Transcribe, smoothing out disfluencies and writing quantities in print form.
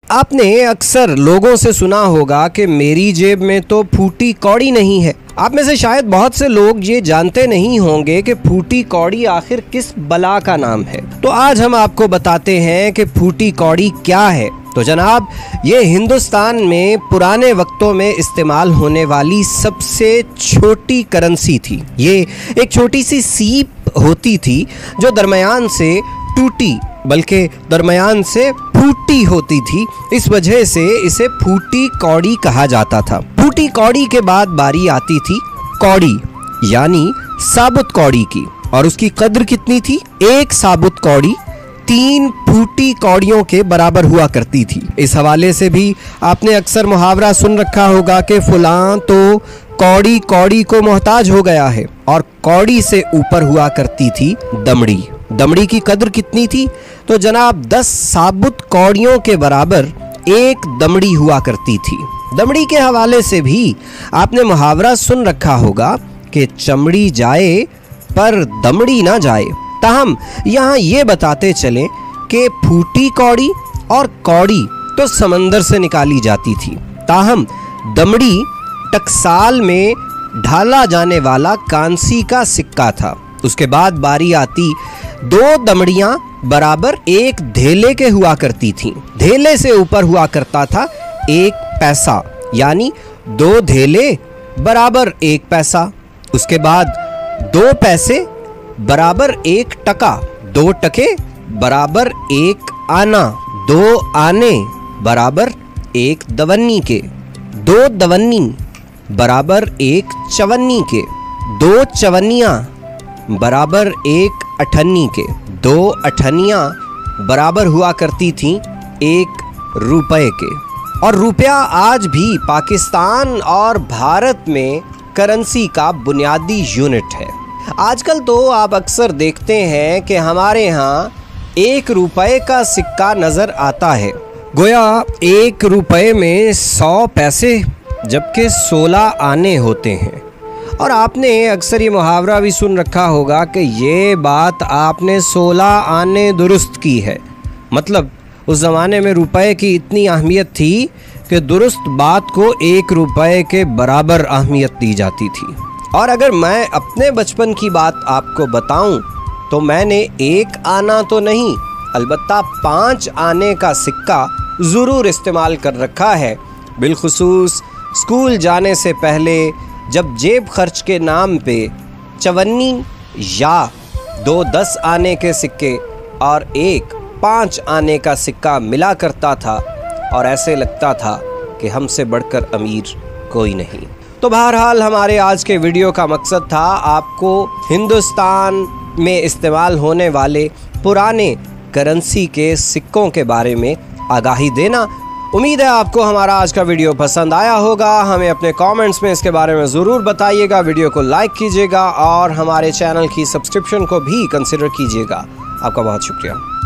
आपने अक्सर लोगों से सुना होगा कि मेरी जेब में तो फूटी कौड़ी नहीं है। आप में से शायद बहुत से लोग ये जानते नहीं होंगे कि फूटी कौड़ी आखिर किस बला का नाम है। तो आज हम आपको बताते हैं कि फूटी कौड़ी क्या है। तो जनाब, ये हिंदुस्तान में पुराने वक्तों में इस्तेमाल होने वाली सबसे छोटी करेंसी थी। ये एक छोटी सी सीप होती थी जो दरमियान से टूटी बल्कि दरमियान से फूटी होती थी। इस वजह से इसे फूटी कौड़ी कहा जाता था। फूटी कौड़ी के बाद बारी आती थी कौड़ी यानी साबुत कौड़ी की, और उसकी कद्र कितनी थी? एक साबुत कौड़ी 3 फूटी कौड़ियों के बराबर हुआ करती थी। इस हवाले से भी आपने अक्सर मुहावरा सुन रखा होगा कि फुलां तो कौड़ी कौड़ी को मोहताज हो गया है। और कौड़ी से ऊपर हुआ करती थी दमड़ी। दमड़ी की कद्र कितनी थी? तो जनाब 10 साबुत कौड़ियों के बराबर एक दमड़ी हुआ करती थी। दमड़ी के हवाले से भी आपने मुहावरा सुन रखा होगा कि चमड़ी जाए पर दमड़ी ना जाए। ताहम यहाँ ये बताते चले कि फूटी कौड़ी और कौड़ी तो समंदर से निकाली जाती थी, ताहम दमड़ी टकसाल में ढाला जाने वाला कांसी का सिक्का था। उसके बाद बारी आती 2 दमड़ियां बराबर एक धेले के हुआ करती थीं। धेले से ऊपर हुआ करता था 1 पैसा, यानी 2 धेले बराबर 1 पैसा। उसके बाद 2 पैसे बराबर 1 टका, 2 टके बराबर 1 आना, 2 आने बराबर 1 दवन्नी के, 2 दवन्नी बराबर 1 चवन्नी के, 2 चवन्नियाँ बराबर 1 अठन्नी के, 2 अठन्नियाँ बराबर हुआ करती थीं 1 रुपए के। और रुपया आज भी पाकिस्तान और भारत में करेंसी का बुनियादी यूनिट है। आजकल तो आप अक्सर देखते हैं कि हमारे यहाँ 1 रुपए का सिक्का नज़र आता है, गोया 1 रुपए में 100 पैसे जबकि 16 आने होते हैं। और आपने अक्सर ये मुहावरा भी सुन रखा होगा कि ये बात आपने 16 आने दुरुस्त की है। मतलब उस ज़माने में रुपए की इतनी अहमियत थी कि दुरुस्त बात को 1 रुपए के बराबर अहमियत दी जाती थी। और अगर मैं अपने बचपन की बात आपको बताऊं तो मैंने 1 आना तो नहीं, अलबत्ता 5 आने का सिक्का ज़रूर इस्तेमाल कर रखा है। बिलखुसूस स्कूल जाने से पहले जब जेब खर्च के नाम पे चवन्नी या 2 10 आने के सिक्के और 1 5 आने का सिक्का मिला करता था, और ऐसे लगता था कि हमसे बढ़कर अमीर कोई नहीं। तो बहरहाल हमारे आज के वीडियो का मकसद था आपको हिंदुस्तान में इस्तेमाल होने वाले पुराने करेंसी के सिक्कों के बारे में आगाही देना। उम्मीद है आपको हमारा आज का वीडियो पसंद आया होगा। हमें अपने कमेंट्स में इसके बारे में ज़रूर बताइएगा। वीडियो को लाइक कीजिएगा और हमारे चैनल की सब्सक्रिप्शन को भी कंसिडर कीजिएगा। आपका बहुत शुक्रिया।